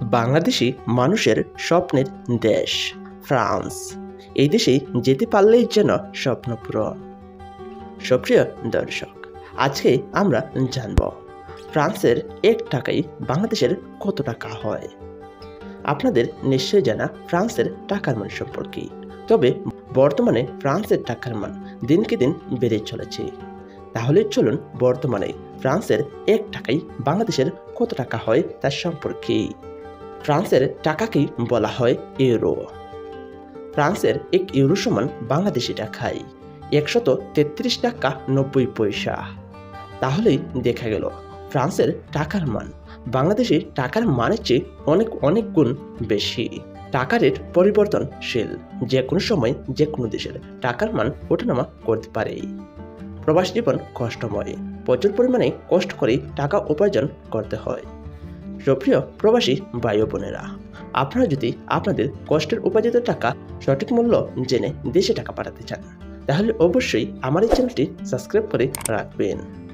বাংলাদেশি মানুষের স্বপ্নের দেশ ফ্রান্স। এই দেশে যেতে পারলেই যেন স্বপ্ন পূরণ। সুপ্রিয় দর্শক, আজকে আমরা জানব ফ্রান্সের 1 টাকায় বাংলাদেশের কত টাকা হয়। আপনাদের নিশ্চয়ই জানা ফ্রান্সের টাকার মান সম্পর্কে, তবে বর্তমানে ফ্রান্সের টাকার মান দিনকে দিন বেড়ে চলেছে। তাহলে চলুন বর্তমানে ফ্রান্সের 1 টাকায় বাংলাদেশের কত টাকা হয় তার সম্পর্কে। ফ্রান্সের টাকাকেই বলা হয় ইউরো। ফ্রান্সের 1 ইউরো সমান বাংলাদেশি টাকায় 133 টাকা 90 পয়সা। তাহলেই দেখা গেল ফ্রান্সের টাকার মান বাংলাদেশি টাকার মানের চেয়ে অনেক গুণ বেশি। টাকা রেট পরিবর্তনশীল, যে কোনো সময় যে কোনো দেশের টাকার মান ওঠানামা করতে পারে। প্রবাস জীবন কষ্টময়, প্রচুর পরিমাণে কষ্ট করে টাকা উপার্জন করতে হয়। সুপ্রিয় প্রবাসী ভাই ও বোনেরা, আপনারা যদি আপনাদের কষ্টের উপার্জিত টাকা সঠিক মূল্য জেনে দেশে টাকা পাঠাতে চান, তাহলে অবশ্যই আমার এই চ্যানেলটি সাবস্ক্রাইব করে রাখবেন।